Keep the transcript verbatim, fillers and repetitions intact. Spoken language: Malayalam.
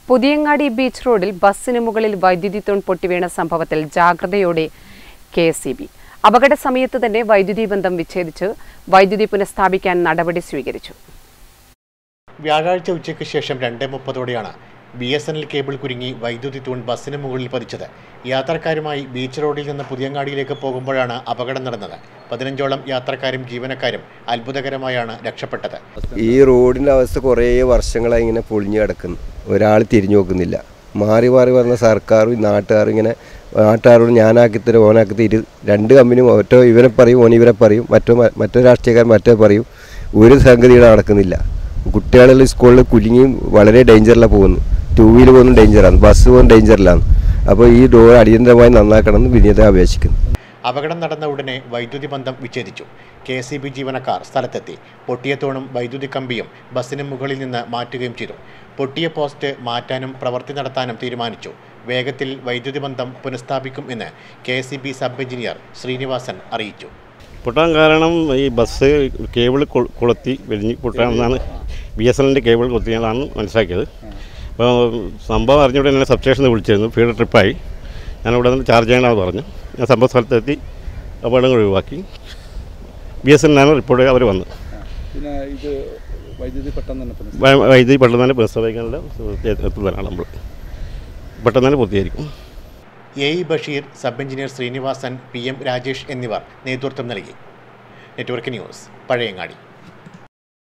പുതിയങ്ങാടി ബീച്ച് റോഡിൽ ബസ്സിന് മുകളിൽ വൈദ്യുതി തൂൺ പൊട്ടിവീണ സംഭവത്തിൽ ജാഗ്രതയോടെ കെ എസ് ഇ ബി. അപകട സമയത്ത് തന്നെ വൈദ്യുതി ബന്ധം വിച്ഛേദിച്ച് വൈദ്യുതി പുനഃസ്ഥാപിക്കാൻ നടപടി സ്വീകരിച്ചു. വ്യാഴാഴ്ച ഉച്ചയ്ക്ക് ശേഷം രണ്ട് മുപ്പതോടെയാണ് B S N L cable കുരുങ്ങി വൈദ്യുതി തൂൺ ബസ്സിന് മുകളിൽ പതിച്ചത്. യാത്രക്കാരുമായി ബീച്ച് റോഡിൽ നിന്ന് പുതിയങ്ങാടിയിലേക്ക് പോകുമ്പോഴാണ് അപകടം നടന്നത്. പതിനഞ്ചോളം യാത്രക്കാരും ജീവനക്കാരും അത്ഭുതകരമായാണ് രക്ഷപ്പെട്ടത്. ഈ റോഡിൻ്റെ അവസ്ഥ കുറേ വർഷങ്ങളായി ഇങ്ങനെ പൊളിഞ്ഞു കിടക്കുന്നു. ഒരാൾ തിരിഞ്ഞു നോക്കുന്നില്ല. മാറി മാറി പറഞ്ഞ സർക്കാരും നാട്ടുകാരും ഇങ്ങനെ നാട്ടുകാരോട് ഞാനാക്കിത്തരും ഓനാക്കിത്തരും രണ്ട് കമ്പനിയും ഒറ്റോ ഇവരെ പറയും ഓൻ ഇവരെ പറയും മറ്റോ മറ്റോ രാഷ്ട്രീയക്കാർ മറ്റോ പറയും. ഒരു സംഗതിയുടെ നടക്കുന്നില്ല. കുട്ടികളുടെ സ്കൂളിൽ കുലുങ്ങിയും വളരെ ഡേഞ്ചറിലാണ് പോകുന്നു. ടൂ വീലർ പോകുന്ന ഡേഞ്ചറാണ്, ബസ് പോകുന്ന ഡേഞ്ചറിലാണ്. അപ്പോൾ ഈ റോഡ് അടിയന്തരമായി നന്നാക്കണമെന്ന് വിനീത അപേക്ഷിക്കുന്നു. അപകടം നടന്ന ഉടനെ വൈദ്യുതി ബന്ധം വിച്ഛേദിച്ചു. കെ എസ് ഇ ബി ജീവനക്കാർ സ്ഥലത്തെത്തി പൊട്ടിയ തൂണും വൈദ്യുതി കമ്പിയും ബസ്സിന് മുകളിൽ നിന്ന് മാറ്റുകയും ചെയ്തു. പൊട്ടിയ പോസ്റ്റ് മാറ്റാനും പ്രവൃത്തി നടത്താനും തീരുമാനിച്ചു. വേഗത്തിൽ വൈദ്യുതി ബന്ധം പുനഃസ്ഥാപിക്കും എന്ന് K S E B sub engineer Srinivasan അറിയിച്ചു. പൊട്ടാൻ കാരണം ഈ ബസ് കേബിൾ കൊളുത്തി വലിഞ്ഞ് പൊട്ടാനെന്നാണ് ബി എസ് എൻ എല്ലിൻ്റെ കേബിൾ കൊത്തിയതാണ് മനസ്സിലാക്കിയത്. അപ്പോൾ സംഭവം അറിഞ്ഞുകൊണ്ട് എന്നെ സബ്സ്റ്റേഷനിൽ വിളിച്ചിരുന്നു. ഫീഡ് ട്രിപ്പായി ഞാനിവിടെ നിന്ന് ചാർജ് ചെയ്യണമെന്ന് പറഞ്ഞു. ഞാൻ സംഭവ സ്ഥലത്തെത്തി അപകടങ്ങൾ ഒഴിവാക്കി. ബി എസ് എൻ എല്ലാണ് റിപ്പോർട്ട് അവർ വന്ന് വൈദ്യുതി പെട്ടെന്ന് തന്നെ പുനഃസ്ഥാപിക്കാനുള്ള എത്തുന്നതാണ് നമ്മൾ പെട്ടെന്ന് തന്നെ പൂർത്തീകരിക്കും. A E Basheer, sub engineer Srinivasan, P M Rajesh എന്നിവർ നേതൃത്വം നൽകി. Network news, Pazhayangadi.